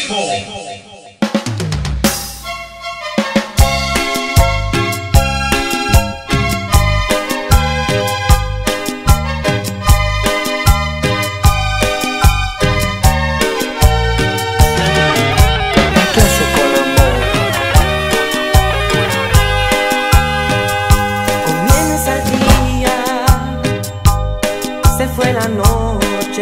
Fue la noche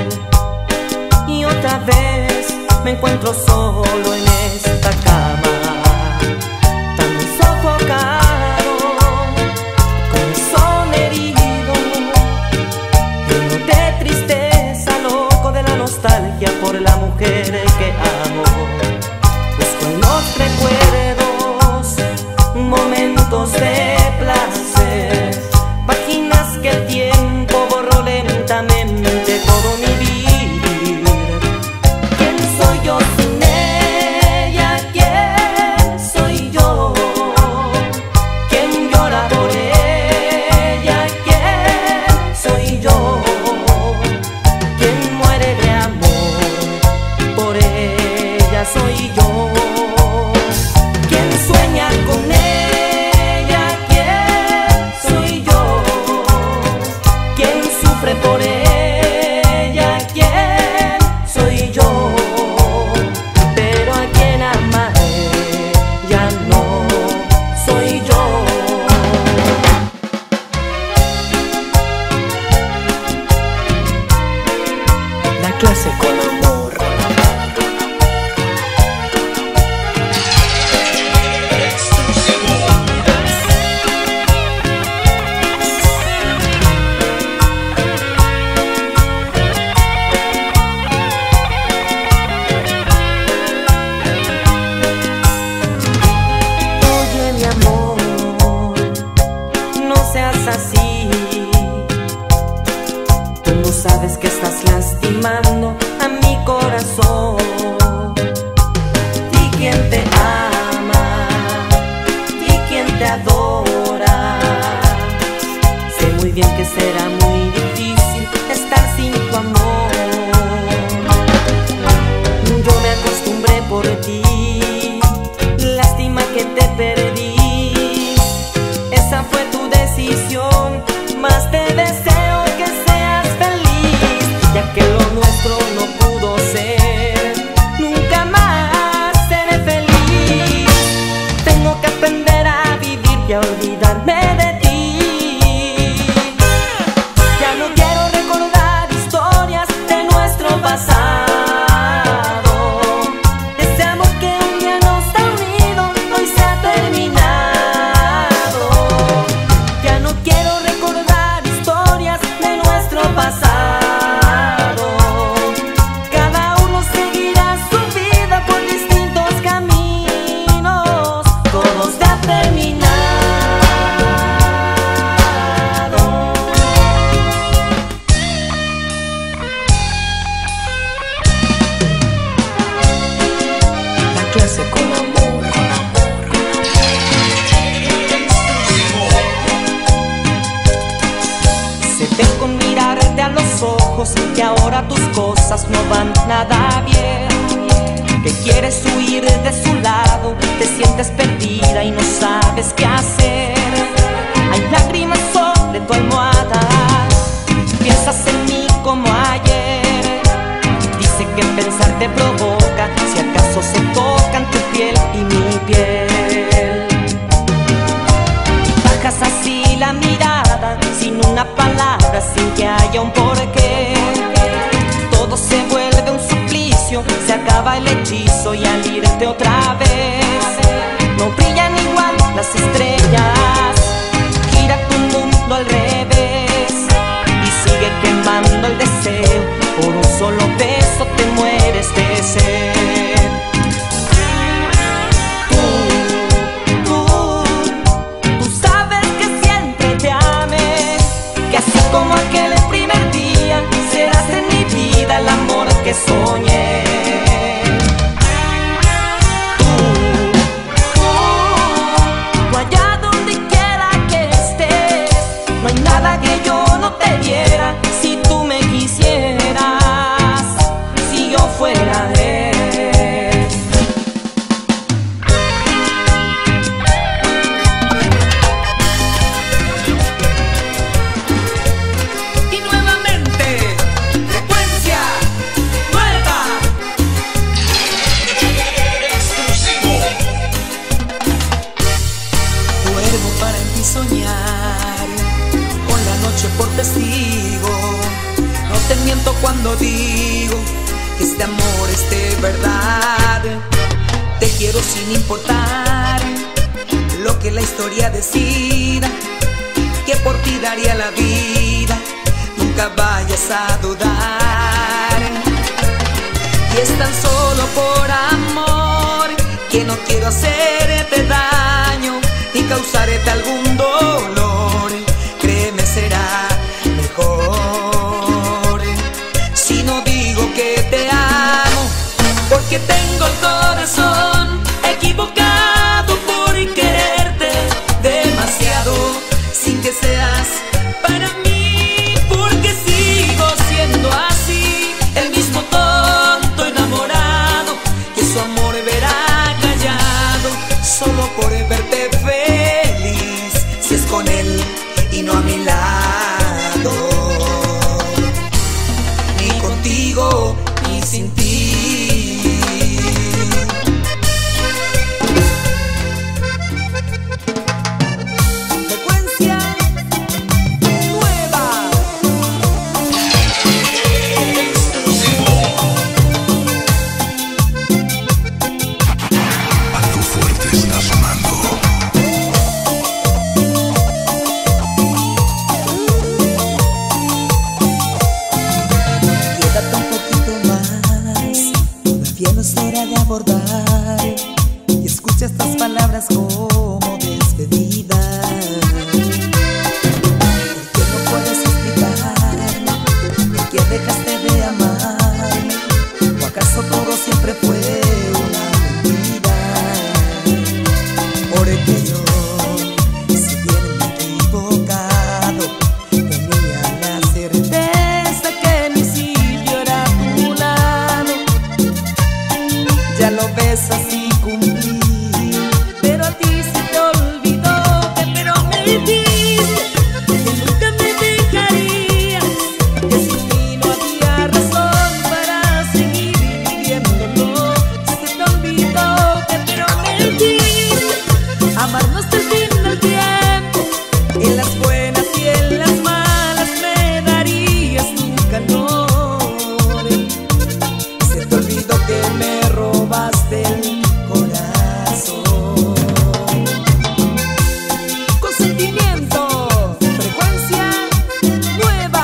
y otra vez me encuentro solo en esta cama, tan sofocado, corazón herido, lleno de tristeza, loco de la nostalgia por la mujer que amo. Busco en los recuerdos momentos de placer, páginas que el tiempo borró lentamente todo mi vivir. ¿Quién soy yo sin ella? ¿Quién soy yo? ¿Quién llora por ella? ¿Quién soy yo? ¿Quién muere de amor por ella? Soy yo. ¿Quién sueña con ella? Por ella, ¿quién soy yo? Pero a quien amaré ya no soy yo. La clase con amor. Así, tú no sabes que estás lastimando a mi corazón. Y quien te ama, y quien te adora, sé muy bien que será muy difícil estar sin tu amor. Yo me acostumbré por ti, lástima que te perdí. Esa fue tu decisión, más te deseo que seas feliz, ya que lo nuestro no pudo ser, nunca más seré feliz. Tengo que aprender a vivir y a olvidarme de ti. Ya no quiero recordar historias de nuestro pasado. Deseamos que un día nos ha unido, hoy se ha terminado. Quiero recordar historias de nuestro pasado. Cada uno seguirá su vida por distintos caminos. Todos ya terminaron. La clase con amor. Ven con mirarte a los ojos que ahora tus cosas no van nada bien, que quieres huir de su lado, te sientes perdida y no sabes qué hacer. Hay lágrimas sobre tu almohada, piensas en mí como ayer. Dice que pensar te provoca, si acaso se tocan tu piel y mi piel. Bajas así la mirada, sin una palabra, sin que haya un porqué. Todo se vuelve un suplicio, se acaba el hechizo y al irte otra vez no brillan igual las estrellas. Gira tu mundo al revés y sigue quemando el deseo. Por un solo beso te mueres de sed. Tú sabes que siempre te amé, que así como aquel primer día serás en mi vida el amor que soñé. Tú allá donde quiera que estés, no hay nada que yo no te diera si tú me quisieras, si yo fuera de él. digo que este amor es de verdad. Te quiero sin importar lo que la historia decida, que por ti daría la vida, nunca vayas a dudar. Y es tan solo por amor que no quiero hacerte daño ni causarte algún dolor. Créeme, será mejor si no digo que te amo, porque tengo el corazón equivocado por quererte demasiado, sin que seas para mí, porque sigo siendo así, el mismo tonto enamorado que su amor verá callado, solo por verte feliz, si es con él y no a mi lado, ni contigo ni sin ti. Ya no es hora de abordar y escucha estas palabras como despedida. ¿Por qué no puedes explicar por qué dejaste de amar? ¿O acaso todo siempre fue una mentira? Porque yo, si bien me he equivocado, tenía la certeza que mi sitio era a tu lado. Ya lo ves, así cumplí, pero a ti se te olvidó que me prometiste que nunca me dejarías, que sin mí no había razón para seguir viviéndolo. Se te olvidó que me prometiste amarnos hasta el fin del tiempo, en las buenas y en las malas me darías tu calor. Se te olvidó que me robaste el corazón. Con sentimiento, frecuencia nueva.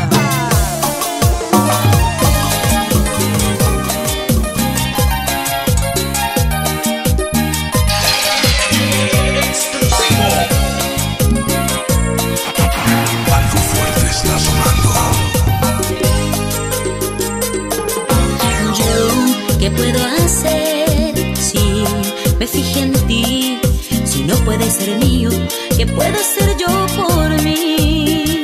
Algo fuerte está sonando. ¿Qué puedo hacer si me fijé en ti? Si no puedes ser mío, ¿qué puedo hacer yo por mí?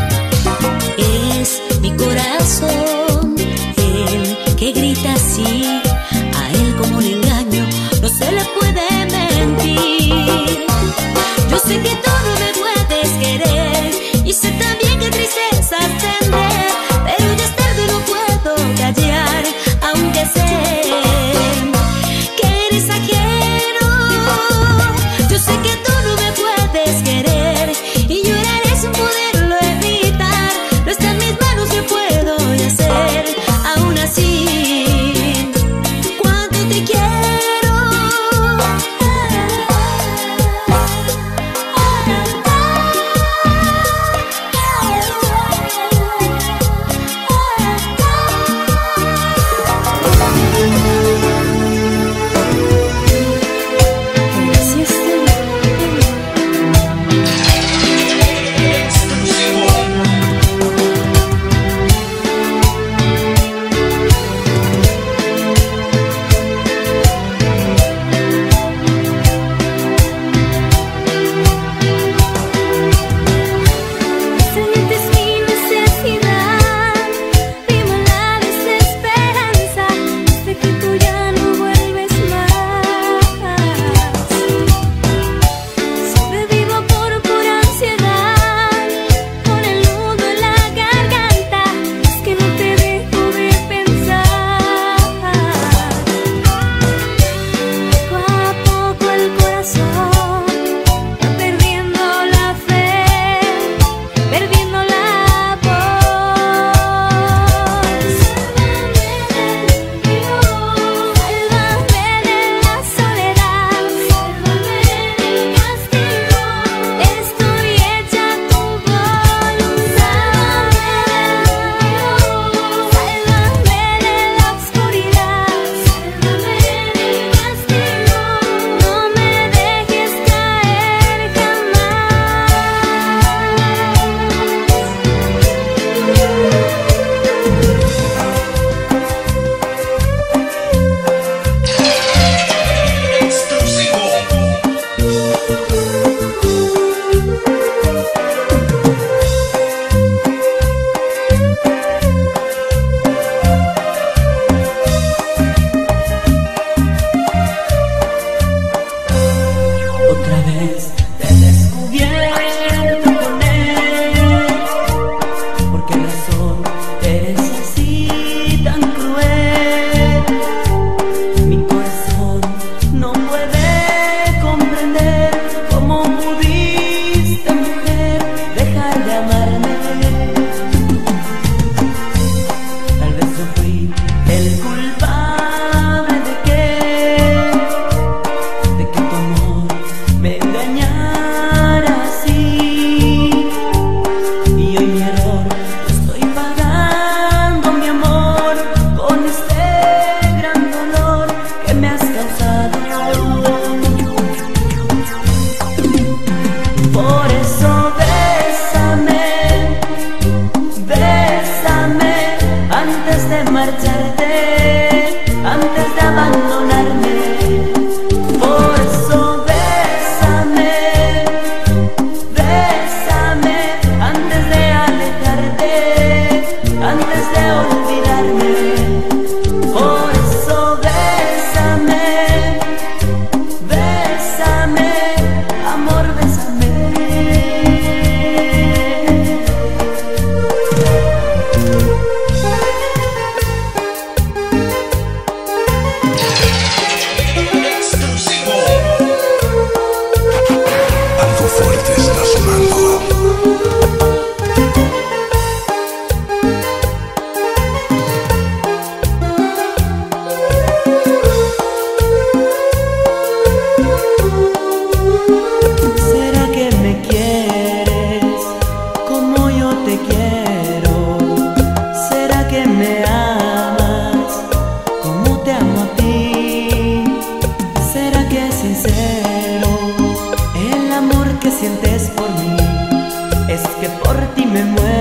Es mi corazón el que grita así, a él como le engaño, no se le puede mentir. Yo sé que tú no me puedes querer y sé también que tristeza tendré, pero ya es tarde, no puedo callar, aunque sé que eres ajeno. Yo sé que tú no me puedes querer y llorar es fui el culpable de que tu amor me engañara así. Y hoy mi error estoy pagando, mi amor, con este gran dolor que me has causado. Por eso bésame, bésame antes de marcharte, antes de abandonarme. Por eso bésame, bésame antes de alejarte, antes de olvidarme. Por eso bésame, bésame, amor, bésame. Algo fuerte está sonando. ¿Será que me quieres como yo te quiero? ¿Será que me amas como te amo a ti? ¿Será que es sincero el amor que sientes por mí? Es que por ti me muero.